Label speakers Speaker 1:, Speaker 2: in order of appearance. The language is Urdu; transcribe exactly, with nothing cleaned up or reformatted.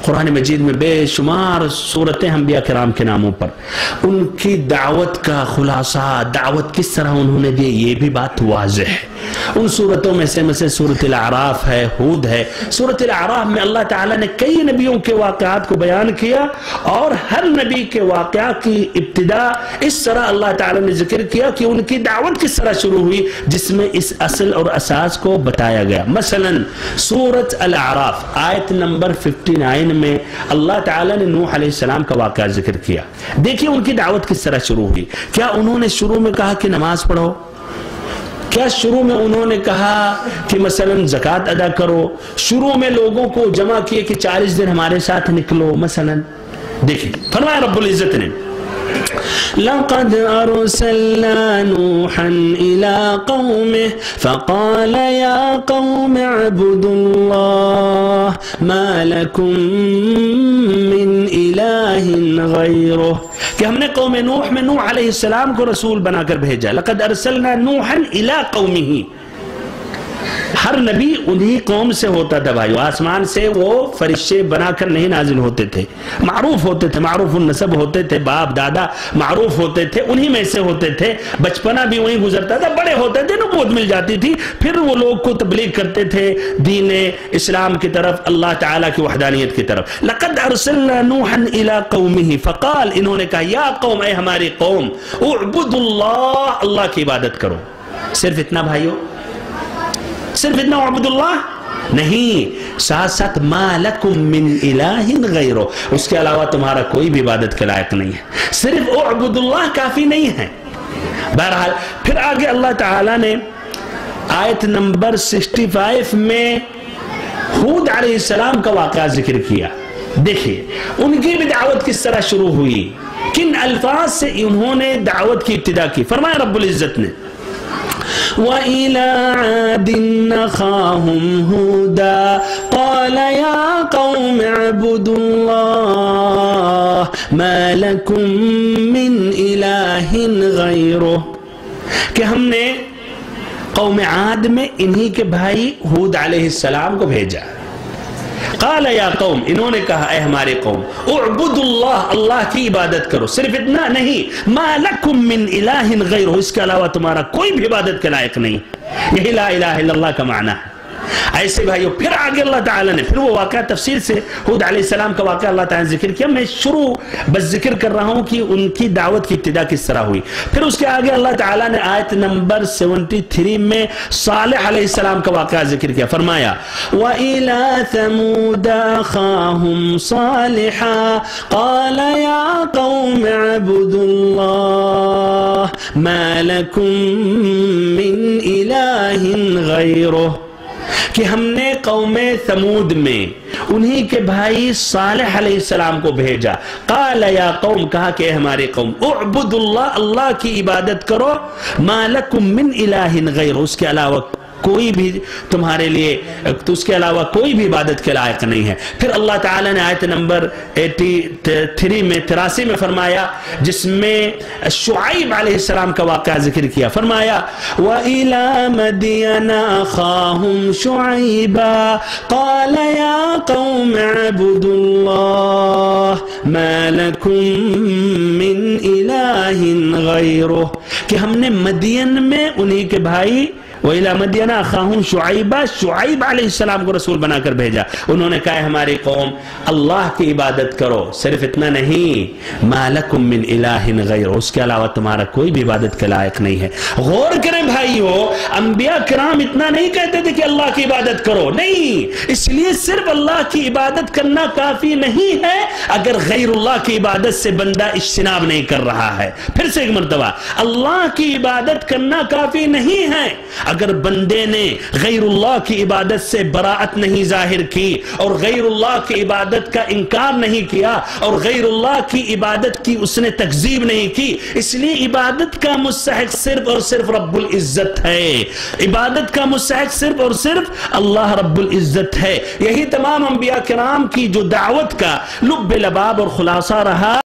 Speaker 1: قرآن مجید میں بے شمار صورتیں انبیاء کرام کے ناموں پر، ان کی دعوت کا خلاصہ، دعوت کس طرح انہوں نے دی، یہ بھی بات واضح ہے۔ ان صورتوں میں سے مثلا سورۃ الاعراف ہے، ہود ہے۔ سورۃ الاعراف میں اللہ تعالیٰ نے کئی نبیوں کے واقعات کو بیان کیا، اور ہر نبی کے واقعات کی ابتدا اس طرح اللہ تعالیٰ نے ذکر کیا کہ ان کی دعوت کس طرح شروع ہوئی، جس میں اس اصل اور اساس کو بتایا گیا۔ مثلا سورۃ الاعراف آیت نمبر اناسی میں اللہ تعالیٰ نے نوح علیہ السلام کا واقعہ ذکر کیا۔ دیکھیں ان کی دعوت کس طرح شروع ہوئی۔ کیا انہوں نے شروع میں کہا کہ نماز پڑھو؟ کیا شروع میں انہوں نے کہا کہ مثلا زکوٰۃ ادا کرو؟ شروع میں لوگوں کو جمع کیے کہ چالیس دن ہمارے ساتھ نکلو مثلا؟ دیکھیں فرمایا رب العزت نے لَقَدْ أَرْسَلْنَا نُوحًا إِلَىٰ قَوْمِهِ فَقَالَ يَا قَوْمِ اعْبُدُوا اللَّهَ مَا لَكُم مِّنْ إِلَٰهٍ غَيْرُهُ کہ ہم نے قوم نوح میں نوح علیہ السلام کو رسول بنا کر بھیجا۔ لَقَدْ أَرْسَلْنَا نُوحًا إِلَىٰ قَوْمِهِ، ہر نبی انہی قوم سے ہوتا تھا بھائیو، آسمان سے وہ فرشتے بنا کر نہیں نازل ہوتے تھے، معروف ہوتے تھے، معروف النسب ہوتے تھے، باپ دادا معروف ہوتے تھے، انہی میں سے ہوتے تھے، بچپنا بھی وہیں گزرتا تھا، بڑے ہوتے تھے نبوت مل جاتی تھی، پھر وہ لوگ کو تبلیغ کرتے تھے دین اسلام کی طرف، اللہ تعالیٰ کی وحدانیت کی طرف۔ لَقَدْ أَرْسَلْنَا نُوحًا إِلَىٰ قَوْمِهِ فَقَال، انہوں نے کہا یا قوم، اے ہماری قوم، اعبدوا اللہ، اللہ کی عبادت کرو۔ صرف اتنا بھائیو، صرف اتنا عبد اللہ نہیں، ساتھ ساتھ ما لکم من الہ غیرہ، اس کے علاوہ تمہارا کوئی بھی عبادت کے لائق نہیں ہے۔ صرف عبد اللہ کافی نہیں ہے۔ بہرحال پھر آگے اللہ تعالیٰ نے آیت نمبر سکسٹی فائیو میں ہود علیہ السلام کا واقعہ ذکر کیا۔ دیکھیے ان کی بھی دعوت کس طرح شروع ہوئی، کن الفاظ سے انہوں نے دعوت کی ابتدا کی۔ فرمایا رب العزت نے وَإِلَىٰ عَادٍ أَخَاهُمْ هُودًا قَالَ يَا قَوْمِ اعْبُدُوا اللَّهَ مَا لَكُم مِّنْ إِلَٰهٍ غَيْرُهُ کہ ہم نے قوم عاد میں انہی کے بھائی ہود علیہ السلام کو بھیجا۔ قال یا قوم، انہوں نے کہا اے ہمارے قوم، اعبدوا اللہ، اللہ کی عبادت کرو۔ صرف اتنا نہیں، ما لکم من الہ غیرہ، اس کے علاوہ تمہارا کوئی بھی عبادت کے لائق نہیں۔ یہی لا الہ الا اللہ کا معنی ہے۔ ایسے بھائیو پھر آگے اللہ تعالیٰ نے پھر وہ واقعہ تفصیل سے ہود علیہ السلام کا واقعہ اللہ تعالیٰ نے ذکر کیا۔ میں شروع بس ذکر کر رہا ہوں کہ ان کی دعوت کی ابتدا کس طرح ہوئی۔ پھر اس کے آگے اللہ تعالیٰ نے آیت نمبر سیونٹی تھری میں صالح علیہ السلام کا واقعہ ذکر کیا۔ فرمایا وَإِلَىٰ ثَمُودَ أَخَاهُمْ صَالِحًا قَالَ يَا قَوْمِ اعْبُدُوا اللَّهَ مَا لَكُم مِّنْ إِلَٰهٍ غَيْرُهُ کہ ہم نے قوم ثمود میں انہی کے بھائی صالح علیہ السلام کو بھیجا۔ قال یا قوم، کہا کہ اے ہمارے قوم، اعبدوا اللہ، اللہ کی عبادت کرو، ما لکم من الہ غیر، اس کے علاوہ کوئی بھی تمہارے لیے، تو اس کے علاوہ کوئی بھی عبادت کے لائق نہیں ہے۔ پھر اللہ تعالیٰ نے آیت نمبر ایٹی تھری میں تراسی میں فرمایا، جس میں شعیب علیہ السلام کا واقعہ ذکر کیا۔ فرمایا وَإِلَىٰ مَدْيَنَ أَخَاهُمْ شُعَيْبًا قَالَ يَا قَوْمِ اعْبُدُوا اللَّهَ مَا لَكُم مِّنْ إِلَٰهٍ غَيْرُهُ کہ ہم نے مدین میں انہی کے بھائی وَإِلَىٰ مَدْيَنَ أَخَاهُمْ شُعَيْبًا، شعیب علیہ السلام کو رسول بنا کر بھیجا۔ انہوں نے کہا ہماری قوم اللہ کی عبادت کرو، صرف اتنا نہیں، مَا لَكُم مِّنْ إِلَٰهٍ غَيْرُهُ، اس کے علاوہ تمہارا کوئی بھی عبادت کے لائق نہیں ہے۔ غور کریں بھائیو، انبیاء کرام اتنا نہیں کہتے تھے کہ اللہ کی عبادت کرو، نہیں، اس لیے صرف اللہ کی عبادت کرنا کافی نہیں ہے اگر غیر اللہ کی عبادت سے بندہ اجتناب نہیں کر رہا ہے۔ پھر سے ایک مرتبہ، اللہ کی عبادت کرنا کافی نہیں ہے اگر بندے نے غیر اللہ کی عبادت سے براعت نہیں ظاہر کی اور غیر اللہ کی عبادت کا انکار نہیں کیا اور غیر اللہ کی عبادت کی اس نے تکذیب نہیں کی۔ اس لیے عبادت کا مستحق صرف اور صرف رب العزت ہے، عبادت کا مستحق صرف اور صرف اللہ رب العزت ہے۔ یہی تمام انبیاء کرام کی جو دعوت کا لب لباب اور خلاصہ رہا۔